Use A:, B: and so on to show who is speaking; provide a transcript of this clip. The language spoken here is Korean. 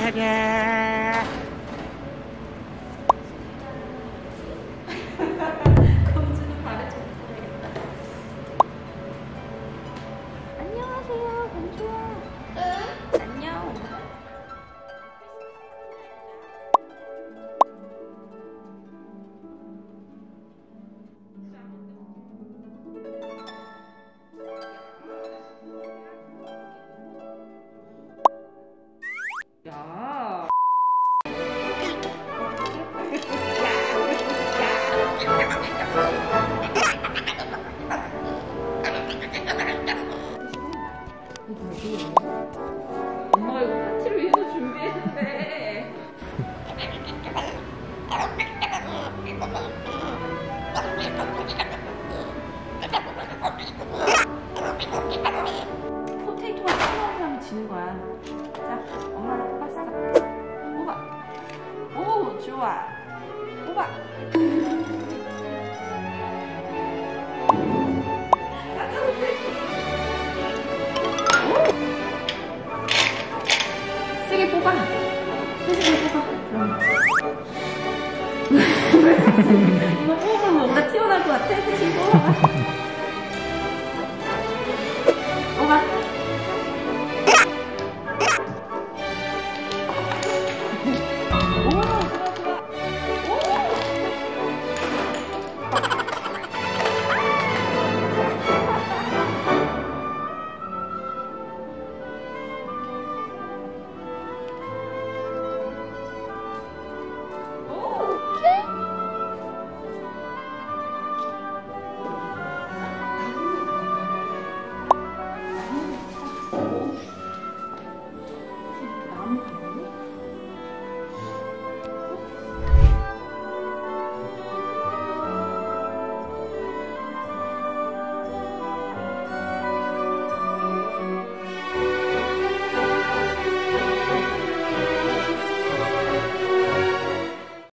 A: 공주는 발에 좀 써야겠다. 안녕하세요, 공주야. 응? 안녕. 야. 엄마가 이거 파티를 위해서 준비했는데. 포테이토가 튀어나온 사람이 지는 거야. 자, 엄마가 뽑았어. 뽑아. 오, 좋아. 뽑아. 깎아서 뺐어. 세게 뽑아. 세게 뽑아. 그럼. 이거 뽑으면 뭔가 튀어나올 것 같아. 세게 뽑아.